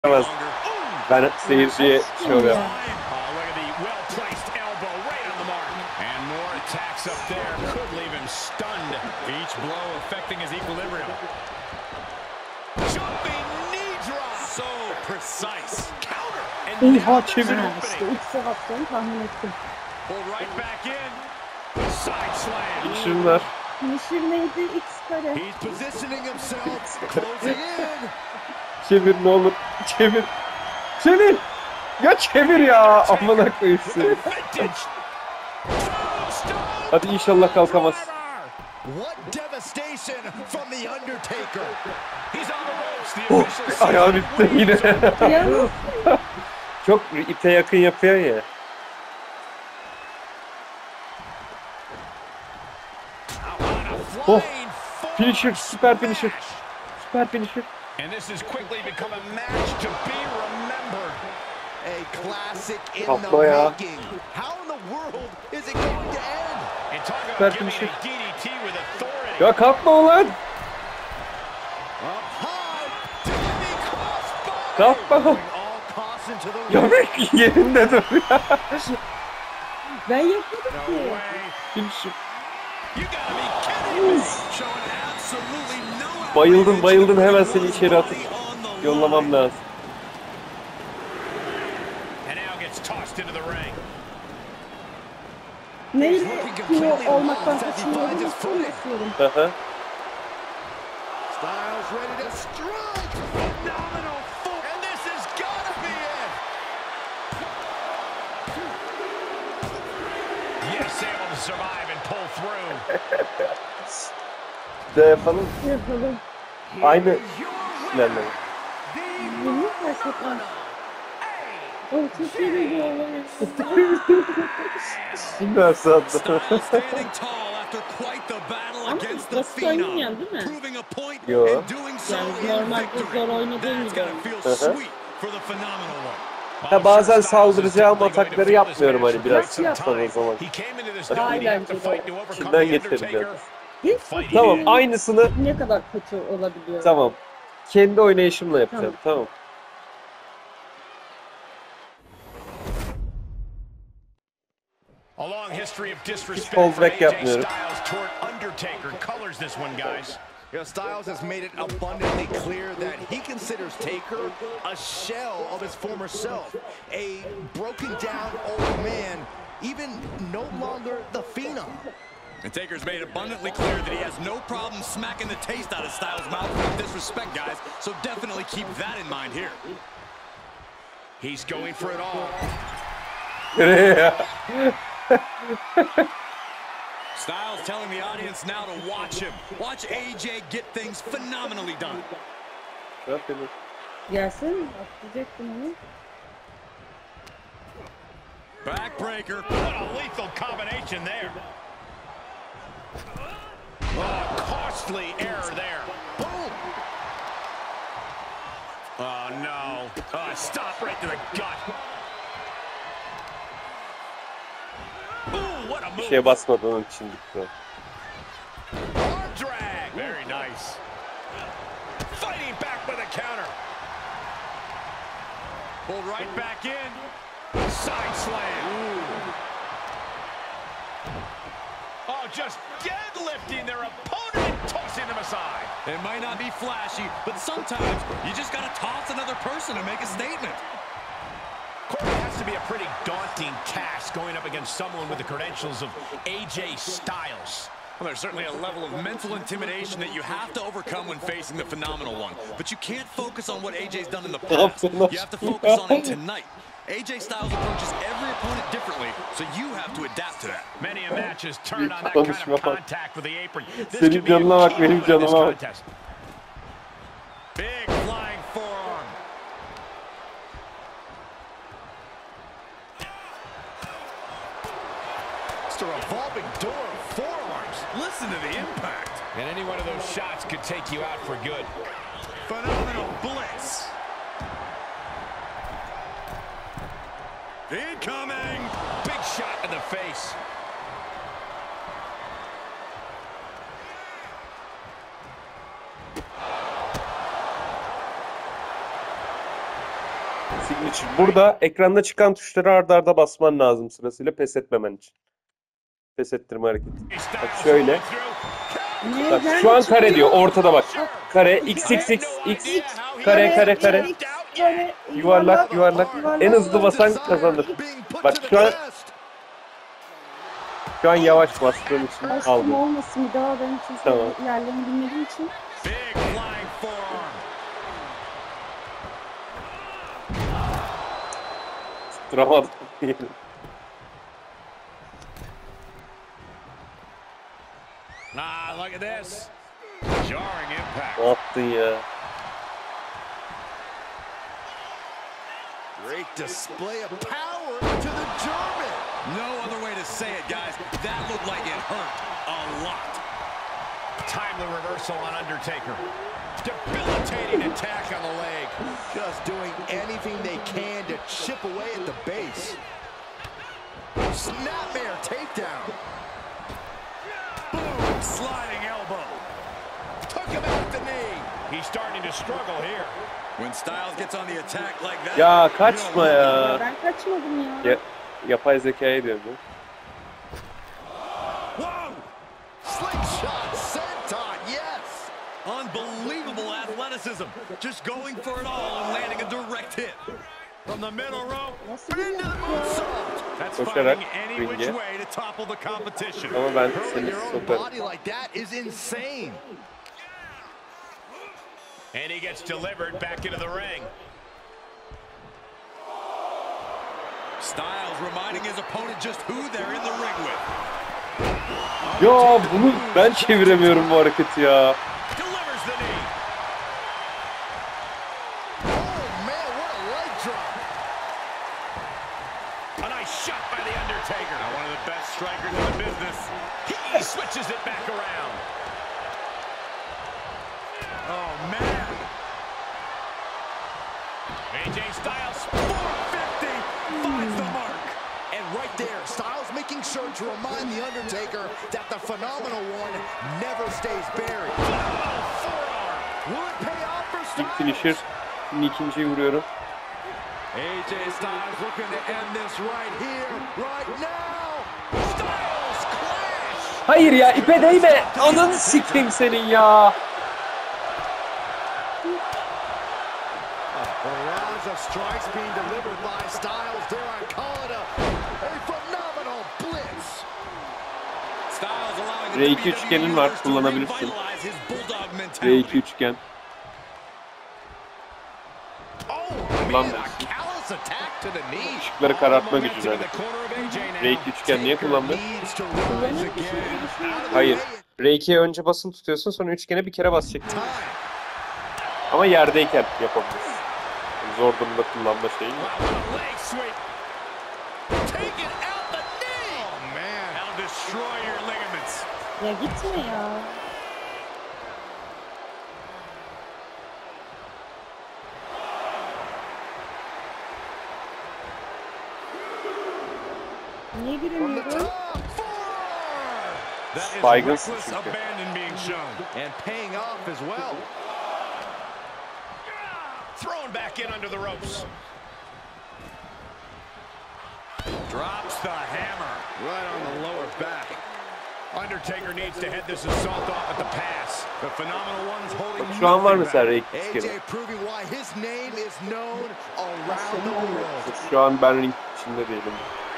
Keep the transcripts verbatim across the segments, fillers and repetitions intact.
Ben seyirciye şey oluyor. Oha çevirmiş. İlk savaşlarını tahmin ettim. Şunlar. Finisher neydi? X kare. Çevir ne olur. Çevir. Çevir. Ya çevir ya. Amına koyayım seni. Hadi inşallah kalkamaz. Oh, ayağım itti yine. Çok ipe yakın yapıyor ya. Oh. Finisher, süper finisher. Süper finisher. And this has quickly become a match to be remembered. A classic in the making. How in the world is it going to end? And talk about giving a D D T with authority. Ya kalkma ulan. Kalkma. Ya bir yerinde dur ya. Ben yapmadım ki. Finisher. Bayıldın bayıldın hemen seni içeri atıp yollamam lazım. Neydi? Kilo olmaktan kaçınıyordum. istiyorum. Hı hı. De yapalım. Yapalım. Aynı ilerleme. Bunu gerçekten. O çok iyi bir olay. Süper sandım. Ama basit oynamayan değil mi? Yo. Yani normalde zor oynadığım gibi. Ha bazen saldıracağım atakları yapmıyorum hani biraz yapsam o zaman. Daha eğlenceli. İçinden geçelim yani. Hiç Tamam aynısını. Ne kadar kötü olabiliyor? Tamam. Kendi oynayışımla yapacağım. Tamam. A long history of disrespect Fall for back A J yapmıyorum. Styles toward Undertaker colors this one, guys. You know, Styles has made it abundantly clear that he considers Taker a shell of his former self, a broken down old man, even no longer the Phenom. And Taker's made abundantly clear that he has no problem smacking the taste out of Styles' mouth with disrespect, guys. So definitely keep that in mind here. He's going for it all. Styles telling the audience now to watch him. Watch A J get things phenomenally done. Gelsin, atlayacaktım onu. Backbreaker. What a lethal combination there. Oh, costly error there. Boom. Oh, no. Oh, stop right to the gut. Ooh, what a move. Bir şeye basmadan onun için gitti. Arm drag. Very nice. Fighting back with a counter. Pulled right back in. Side slam. Ooh. Oh, just deadlifting their opponent and tossing them aside. It might not be flashy, but sometimes you just got to toss another person to make a statement. Corey, has to be a pretty daunting task going up against someone with the credentials of A J Styles. Well, there's certainly a level of mental intimidation that you have to overcome when facing the Phenomenal One. But you can't focus on what A J's done in the past. You have to focus on it tonight. A J Styles approaches every opponent differently, so you have to adapt to that. Many a match has turned on that kind of contact with the apron. This Senin could be a canına bak, key benim moment in this canıma bak. contest. Big flying forearm. It's a revolving door of forearms. Listen to the impact. And any one of those shots could take you out for good. Phenomenal blitz. Incoming! Big shot in the face. Signature. Burada ekranda çıkan tuşları arda arda basman lazım sırasıyla pes etmemen için. Pes ettirme hareketi. Bak şöyle. Bak şu an kare diyor. Ortada bak. Kare x x x x kare kare kare. Yuvarlak yuvarlak. En hızlı basan kazanır. Bak şu an şu an yavaş bastığım için Aşkım aldım. olmasın bir daha ben çünkü Tamam. yerlerini bilmediğim için. Tutturamadım. Ah, look at this. Jarring impact. Ne yaptın ya? Great display of power to the German. No other way to say it, guys. That looked like it hurt a lot. Timely reversal on Undertaker. Debilitating attack on the leg. Just doing anything they can to chip away at the base. Snapmare takedown. Boom, sliding elbow. Took him out the knee. He's starting to struggle here. When Styles gets on the attack like that. Ya kaçma ya. Ben kaçmadım ya. ya yapay zekaya diyorum ya. Whoa! Slingshot senton, yes! Unbelievable athleticism. Just going for it all and landing a direct hit. From the middle rope. Nasıl Into the bir moonsault. That's Koşarak finding any which ringe. way to topple the competition. Ama ben Hurling seni your own sokarım. body like that is insane. And he gets delivered back into the ring. Styles reminding his opponent just who they're in the ring with. Ya bunu ben çeviremiyorum bu hareketi ya. Delivers the knee. Oh man, what a leg drop. A nice shot by the Undertaker. Now one of the best strikers in the business. He switches it back around. Oh man. A J Styles, four fifty, finds the mark. And right there, Styles making sure to remind The Undertaker that the Phenomenal One never stays buried. Oh, forearm. Will it pay off for İlk Styles? finisher. Şimdi ikinciyi vuruyorum. A J Styles looking to end this right here, right now. Styles clash. Hayır ya ipe değme. Ananı sikeyim senin ya. Barrage of strikes being delivered by Styles. There I call it a, a phenomenal blitz. Styles allowing R the iki üçgenin var, W W E kullanabilirsin. revitalize his bulldog R mentality. iki üçgen. Oh, Lan man, a dersin. callous attack to the knee. Işıkları karartma Momentum gücüne. in the corner of A J now. R iki üçgen niye kullandın? Needs to rise again. Hayır. R ikiye önce basılı tutuyorsun sonra üçgene bir kere basacaksın. Time. Ama yerdeyken yapabilirsin. Zor durumda kullanma şeyi. Wow, what a leg sweep. Taking out the knee. Oh man. That'll destroy your ligaments. Ya gitme ya. Niye From the giremiyorum? top. Forearm. That is Baygınsın reckless çünkü. abandon being shown. And paying off as well. Thrown back in under the ropes. Drops the hammer. Right on the lower back. Undertaker needs to head this assault off at the pass. The Phenomenal One's holding Bak şu an var nothing mesela R back. iki A üçgeni. J proving why his name is known around the world. Şu an ben ring içinde değilim.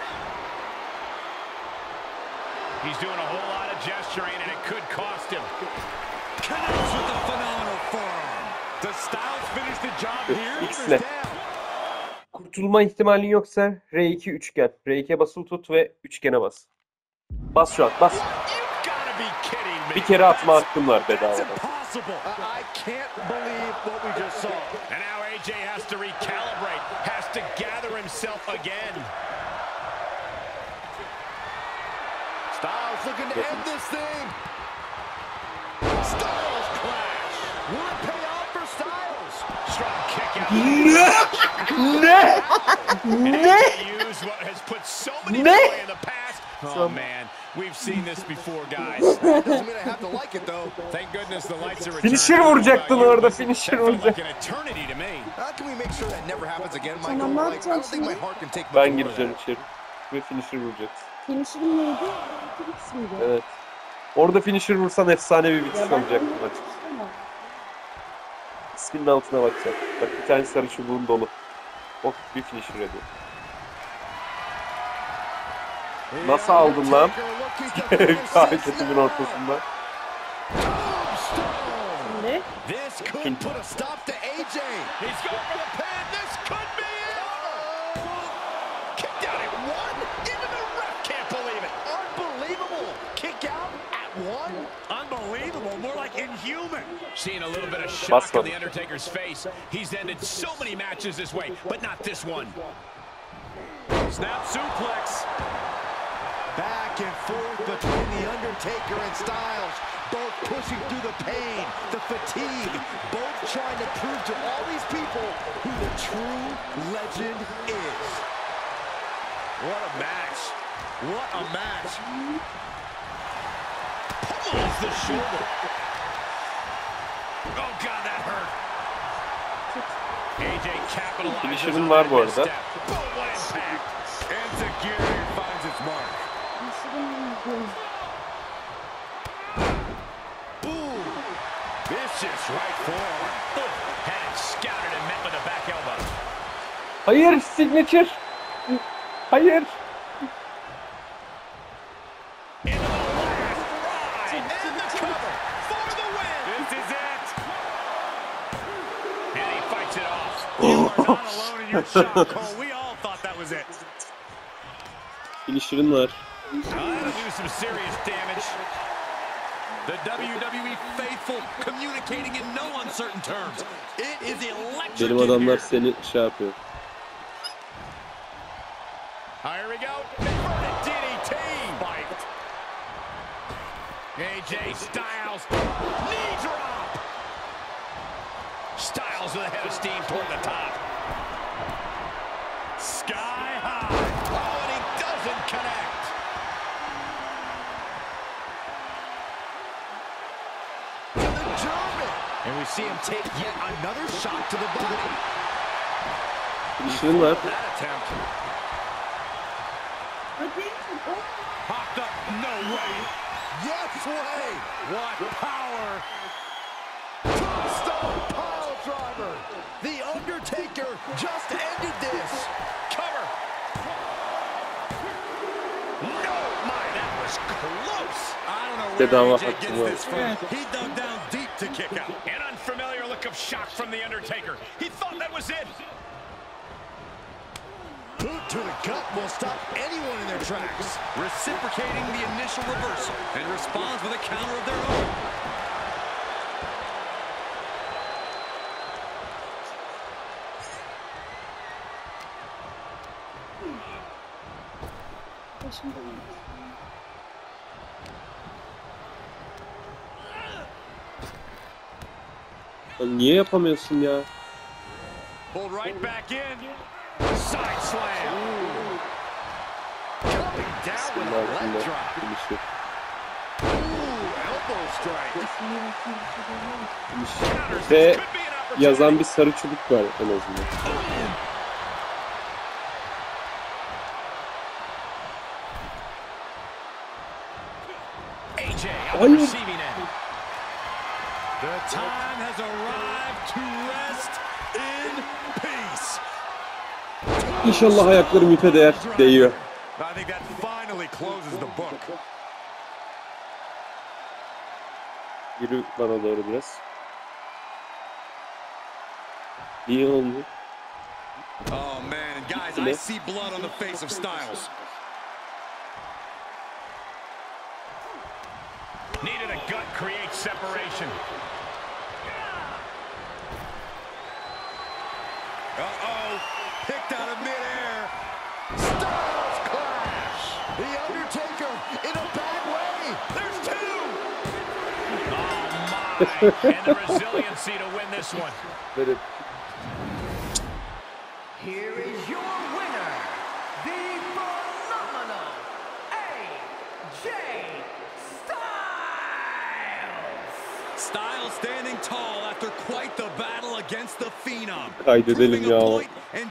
He's doing a whole lot of gesturing, and it could cost him. Connects with the phenomenal forearm. Does Styles finish the job here? X'le. Kurtulma ihtimalin yoksa R iki üçgen. R ikiye basılı tut ve üçgene bas. Bas şu an bas. You gotta be kidding me. Bir kere atma hakkın var That's bedavadan. impossible. I can't believe what we just saw. And now A J has to recalibrate, has to gather himself again. Styles looking to end this thing. Styles clash. Will it pay off for Styles? Strong kick out. Ne? Ne? Use what has put so many Ne? away in the past. Oh Some- man, we've seen this before, guys. Doesn't mean I have to like it though. Thank goodness the lights are returning. Finisher vuracaktın orada, finisher That felt like vuracaktın. an eternity to me. How can we make sure that never happens again, Michael. Tamam, ne Like, I yapacağım don't think my şimdi? heart can take much Ben more of gireceğim that. içeri. Ve finisher vuracağız. Finisher'ın neydi? X miydi? Evet. Orada finisher vursan efsane bir bitiş Ya ben olacaktı onu maç. istemem. İsminin altına bakacağım. Bak bir tane sarı çubuğun dolu. Oh, bir finisher ediyor. Nasıl aldın lan? Hareketimin ortasında. Şimdi. This could put a stop to A J. He's going for the pin. This could be it. Kicked out at one. Even the ref can't believe it. Unbelievable. Kick out at one. Unbelievable, more like inhuman. Seeing a little bit of shock on the Undertaker's face. He's ended so many matches this way, but not this one. Snap suplex. Back and forth between the Undertaker and Styles, both pushing through the pain, the fatigue, both trying to prove to all these people who the true legend is. What a match. What a match. Pummels the shoulder. Oh, God, that hurt. A J capitalizes. Finisher'ın var bu arada. Boom, what impact. And Security finds its mark. Ooh, vicious right forearm. Head scouted and met with a back elbow. Hayır, signature. Hayır. Into the last ride. And the cover for the win. This is it. And he fights it off. You are not alone in your shock, Cole. We all thought that was it. Finisher'ın var. Oh, that'll do some serious damage. The W W E faithful communicating in no uncertain terms. It is electric. Benim adamlar seni şey yapıyor. Here we go. Inverted D D T. Spiked. A J Styles. Knee drop. Styles with a head of steam toward the top. Sky high. Oh, and he doesn't connect. To the German. And we see him take yet another shot to the body. Finisher'ın var. That attempt. Hadi. Oh. Popped up. No way. Yes way. What power. Tombstone pile driver. The Undertaker just ended this. Cover. No, my, that was close. I don't know Bedava where A J hakkı gets var. this from. He dug down deep to kick out. An unfamiliar look of shock from the Undertaker. He thought that was it. Boot to the gut will stop anyone in their tracks. Reciprocating the initial reversal and responds with a counter of their own. Lan niye yapamıyorsun ya? Pulled right back in. Side slam. Coming down with a leg Altında drop. finisher. Ooh, elbow strike. Finish. Ve yazan bir sarı çubuk var en azından. A J on the Hayır. receiving end. The time has arrived to rest in peace. İnşallah ayaklarım ipe değer. Değiyor. I think that finally closes the book. Yürü bana doğru biraz. İyi oldu. Oh man, and guys, I see blood on the face of Styles. Needed a gut create separation. Uh-oh, picked out of midair. Styles clash. The Undertaker in a bad way. There's two. Oh my, and the resiliency to win this one. Böyle Here is your winner, the phenomenal A J Styles. Styles standing tall after quite the battle against the Phenom. Kaydedelim ya.